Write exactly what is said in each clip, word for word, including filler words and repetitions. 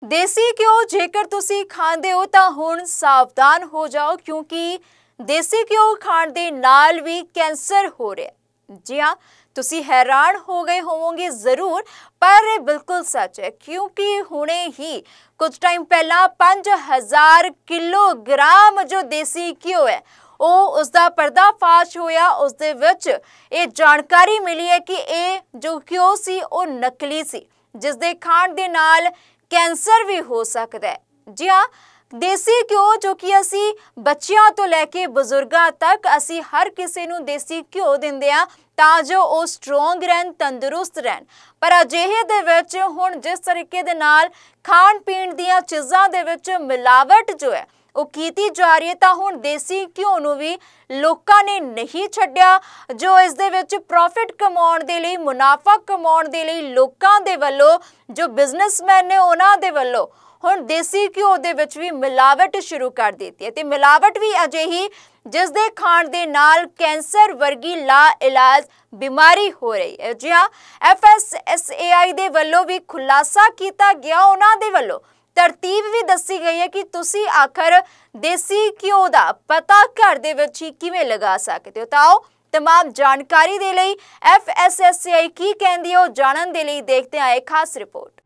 देसी घ्यो जेकर तुसी खांदे हो तां हुण सावधान हो जाओ, क्योंकि देसी घ्यो खाण दे नाल भी कैंसर हो रहा है। जी हाँ, तुसी हैरान हो गए होवोगे ज़रूर, पर ये बिल्कुल सच है, क्योंकि हुणे ही कुछ टाइम पहला पांच हज़ार किलोग्राम जो देसी घ्यो है ਉਹ उसका पर्दाफाश होया। उस दे विच ये जानकारी मिली है कि ये जो घ्यो सी वो नकली सी, जिस दे खाण दे नाल कैंसर भी हो सकता है। जी हाँ, देसी घ्यो जो कि असी बच्चियां तो लैके बजुर्गां तक असी हर किसी नूं देसी घ्यो दिंदे आ तां जो वो स्ट्रोंग रहन, तंदुरुस्त रहन। पर अजिहे दे विच हुण जिस तरीके दे नाल खाण पीण दीआं चीज़ां दे विच मिलावट जो है वो कीती जा रही है, तां हुण देसी घ्यो नूं भी लोकां ने नहीं छड्डिया। जो इस दे विच प्रॉफिट कमाउण दे लई, मुनाफा कमाउण दे लई लोकां दे वल्लों, जो बिजनेसमैन ने उन्हां दे वल्लों हुण देसी घ्यो दे विच भी मिलावट शुरू कर दित्ती है। ते मिलावट भी अजिही जिस दे खाण दे नाल कैंसर वर्गी ला इलाज बीमारी हो रही है। जी हाँ, F S S A I दे वल्लों भी खुलासा किया गया, उन्हां दे वल्लों तरतीब भी दसी गई है कि तुसी आखिर देसी घ्यो दा पता घर दे विच ही किवें लगा सकते हो। ताओ तमाम जानकारी दे लई F S S A I की कहंदी है, जानन दे लई देखते हैं एक खास रिपोर्ट।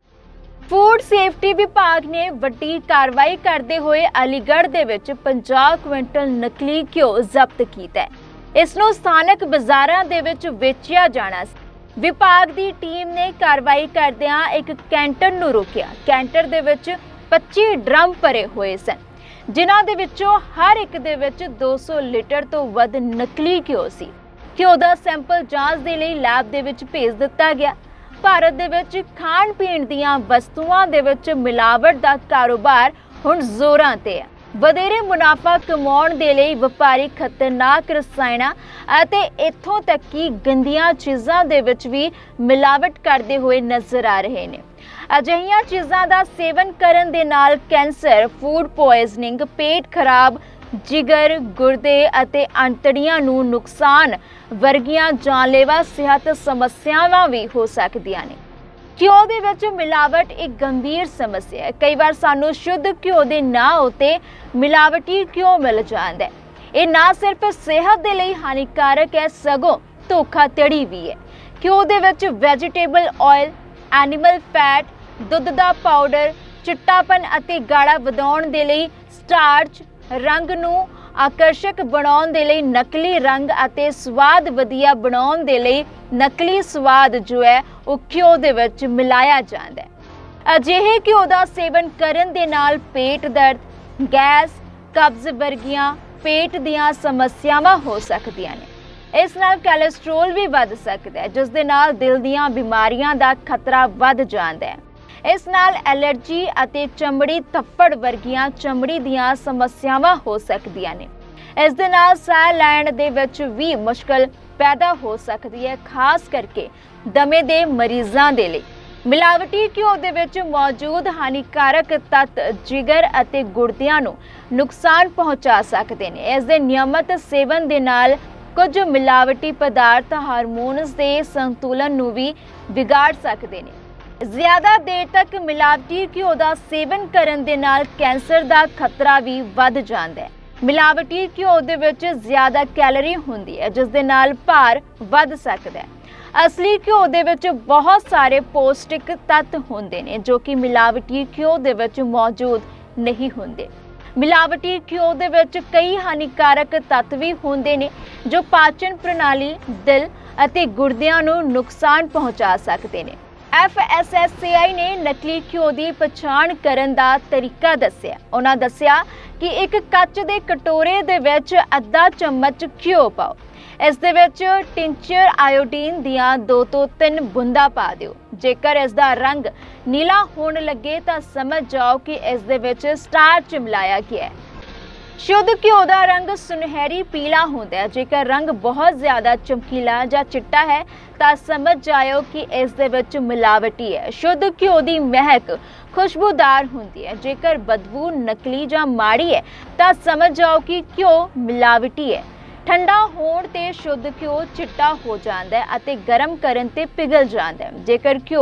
फूड सेफ्टी विभाग ने वड्डी कार्रवाई करते हुए अलीगढ़ दे विच पचास क्विंटल नकली घ्यो जब्त कीता है। इस नूं स्थानक बाज़ारां दे विच वेचिया जाना सी। विभाग की टीम ने कार्रवाई करदिआं एक कैंटर नूं रोकिया। कैंटर दे विच पच्चीस ड्रम भरे हुए सन, जिन्हां दे विचों हर एक दे विच दो सौ लीटर तो वध नकली घ्यो सी। घ्यो दा सैंपल जांच दे लई लैब दे विच भेज दित्ता गया। भारत दे विच खाण पीण दीआं वस्तुआं दे विच मिलावट दा कारोबार हुण जोरां ते है। वधेरे मुनाफा कमाउण दे लई वपारी खतरनाक रसायणां ਅਤੇ इत्थों तक कि गंदियां चीज़ां दे विच भी मिलावट करते हुए नज़र आ रहे ने। अजिहियां चीज़ां दा सेवन करन दे नाल कैंसर, फूड पॉइजनिंग, पेट खराब, जिगर, गुरदे ਅਤੇ अंतड़ियां नूं नुकसान वर्गियां जानलेवा सेहत समस्यावां भी हो सकदियां ने। घ्यो दे विच मिलावट एक गंभीर समस्या है। कई बार सानू शुद्ध घ्यो दे नां उत्ते मिलावटी घ्यो मिल जांदा है। ये ना सिर्फ सेहत दे लई हानिकारक है, सगों धोखाधड़ी भी है। घ्यो दे विच वैजीटेबल ऑयल, एनीमल फैट, दुध दा पाउडर, चिट्टापन ਅਤੇ गाढ़ा वधाउण दे लई स्टार्च, रंग नूं आकर्षक बनाउण दे लई नकली रंग ਅਤੇ स्वाद वधिया बनाउण दे लई नकली स्वाद जो है वो घ्यो दे विच मिलाया जांदा है। अजिहे घ्यो दा सेवन करन दे नाल पेट दर्द, गैस, कब्ज वर्गियां पेट दीआं समस्यावां हो सकदियां ने। इस नाल कोलेस्ट्रोल भी वध सकदा है, जिस दे नाल दिल दीआं बीमारियां दा खतरा वध जांदा है। इस नाल एलर्जी ਅਤੇ चमड़ी थप्पड़ वर्गियां चमड़ी दीआं समस्यावां हो सकदियां ने। इस दे नाल साह लैण दे विच भी मुश्किल पैदा हो सकती है, खास करके दमे दे मरीज़ां दे लई। मिलावटी घ्यो दे विच मौजूद हानिकारक तत्त जिगर ਅਤੇ गुर्दियां नूं नुकसान पहुंचा सकते हैं। इस दे नियमित सेवन दे नाल कुछ मिलावटी पदार्थ हारमोन्स दे संतुलन नूं भी बिगाड़ सकते हैं। ज़्यादा देर तक मिलावटी घ्यो दा सेवन करन दे नाल कैंसर दा खतरा भी वध जांदा है। मिलावटी घ्यो दे विच ज़्यादा कैलोरी हुंदी है, जिस दे नाल भार वध सकदा है। असली घ्यो दे विच बहुत सारे पौष्टिक तत्त हुंदे ने, जो कि मिलावटी घ्यो दे विच मौजूद नहीं हुंदे। मिलावटी घ्यो दे विच कई हानिकारक तत्त भी हुंदे ने, जो पाचन प्रणाली, दिल ਅਤੇ गुर्दियां नूं नुकसान पहुंचा सकते ने। F S S A I ने नकली घ्यो की पछाण करन दा तरीका दस्सिया। उन्हां दस्सिया कि एक कच दे कटोरे दे विच अद्धा चम्मच घ्यो पाओ। इस दे विच टिंचर आयोडीन दियां दो तो तीन बूंदा पा दिओ। जेकर इसका रंग नीला होने लगे तो समझ जाओ कि इस दे विच स्टार्च मिलाया गया है। शुद्ध घ्यो का रंग सुनहरी पीला होता है। जेकर रंग बहुत ज़्यादा चमकीला या चिट्टा है तो समझ जाओ कि इस दे विच मिलावटी है। शुद्ध घ्यो की महक खुशबूदार होती है। जेकर बदबू नकली या माड़ी है तो समझ जाओ कि घ्यो मिलावटी है। ठंडा होण ते शुद्ध घ्यो चिट्टा हो जाता है ਅਤੇ गरम करन ते पिघल जाता है। जेकर घ्यो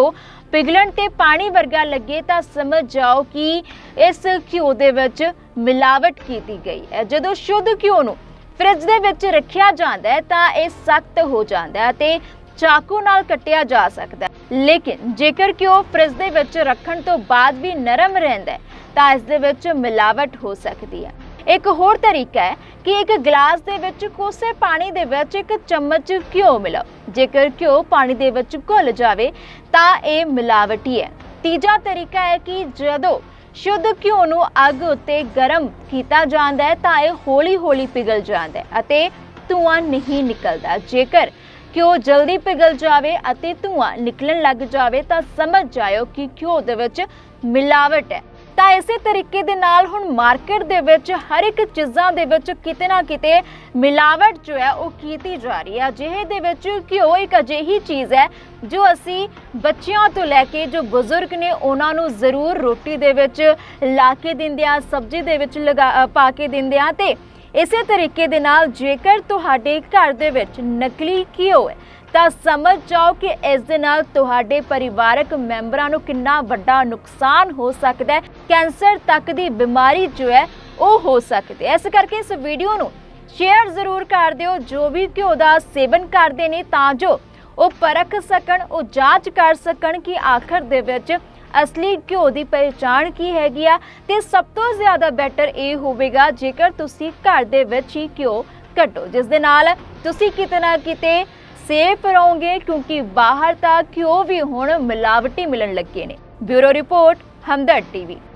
पिघलन ते पानी वर्गा लगे तो समझ जाओ कि इस घिओ दे विच मिलावट कीती गई है। जदों शुद्ध घिओ नूं फ्रिज दे विच रखिया जांदा है तां इह सख्त हो जांदा है ते चाकू नाल कट्टिया जा सकता है। लेकिन जेकर घिओ फ्रिज दे विच रखण तो बाद भी नरम रहिंदा है तां इस दे विच मिलावट हो सकती है। एक होर तरीका है कि एक गिलास दे विच कोसे पानी दे विच एक चम्मच घिओ मिलाओ। जेकर घिओ पानी दे विच घुल जावे तां इह मिलावटी है। तीजा तरीका है कि जदों शुद्ध घिओ नूं अग उत्ते गरम कीता जांदा है तां इह हौली हौली पिघल जांदा है अते धुआं नहीं निकलदा। जेकर घिओ जल्दी पिघल जावे अते धुआं निकलण लग जावे तां समझ जाओ कि घिओ दे विच मिलावट है। ਤਾਂ ਇਸੇ तरीके ਦੇ ਨਾਲ ਹੁਣ ਮਾਰਕੀਟ ਦੇ ਵਿੱਚ ਹਰ ਇੱਕ ਚੀਜ਼ਾਂ ਦੇ ਵਿੱਚ ਕਿਤੇ ਨਾ ਕਿਤੇ ਮਿਲਾਵਟ ਜੋ ਹੈ ਉਹ ਕੀਤੀ ਜਾ ਰਹੀ ਹੈ। ਜਿਹੇ ਦੇ ਵਿੱਚ ਘਿਓ ਇੱਕ ਅਜਿਹੀ ਚੀਜ਼ ਹੈ ਜੋ ਅਸੀਂ ਬੱਚਿਆਂ ਤੋਂ ਲੈ ਕੇ ਜੋ ਬਜ਼ੁਰਗ ਨੇ ਉਹਨਾਂ ਨੂੰ ਜ਼ਰੂਰ ਰੋਟੀ ਦੇ ਵਿੱਚ ਲਾ ਕੇ ਦਿੰਦੇ ਆ, ਸਬਜ਼ੀ ਦੇ ਵਿੱਚ ਲਗਾ ਪਾ ਕੇ ਦਿੰਦੇ ਆ। ਤੇ ਇਸੇ ਤਰੀਕੇ ਦੇ ਨਾਲ ਜੇਕਰ ਤੁਹਾਡੇ ਘਰ ਦੇ ਵਿੱਚ ਨਕਲੀ ਘਿਓ ਹੈ ਤਾਂ ਸਮਝ ਜਾਓ ਕਿ ਇਸ ਦੇ ਨਾਲ ਤੁਹਾਡੇ ਪਰਿਵਾਰਕ ਮੈਂਬਰਾਂ ਨੂੰ ਕਿੰਨਾ ਵੱਡਾ ਨੁਕਸਾਨ ਹੋ ਸਕਦਾ ਹੈ। ਕੈਂਸਰ ਤੱਕ ਦੀ ਬਿਮਾਰੀ ਜੋ ਹੈ ਉਹ ਹੋ ਸਕਦੀ ਹੈ। ਇਸ ਕਰਕੇ ਇਸ ਵੀਡੀਓ ਨੂੰ ਸ਼ੇਅਰ ਜ਼ਰੂਰ ਕਰ ਦਿਓ ਜੋ ਵੀ ਘਿਓ ਦਾ ਸੇਵਨ ਕਰਦੇ ਨੇ ਤਾਂ ਜੋ ਉਹ ਪਰਖ ਸਕਣ, ਉਹ ਜਾਂਚ ਕਰ ਸਕਣ ਕਿ ਆਖਰ ਦੇ ਵਿੱਚ ਅਸਲੀ ਘਿਓ ਦੀ ਪਹਿਚਾਣ ਕੀ ਹੈਗੀ ਆ। ਤੇ ਸਭ ਤੋਂ ਜ਼ਿਆਦਾ ਬੈਟਰ ਇਹ ਹੋਵੇਗਾ ਜੇਕਰ ਤੁਸੀਂ ਘਰ ਦੇ ਵਿੱਚ ਹੀ ਘਿਓ ਕੱਢੋ, ਜਿਸ ਦੇ ਨਾਲ ਤੁਸੀਂ ਕਿਤੇ ਨਾ ਕਿਤੇ सेफ रहोगे, क्योंकि बाहर तक घिओ भी हुण मिलावटी मिलन लगे ने। Bureau report Hamdard TV.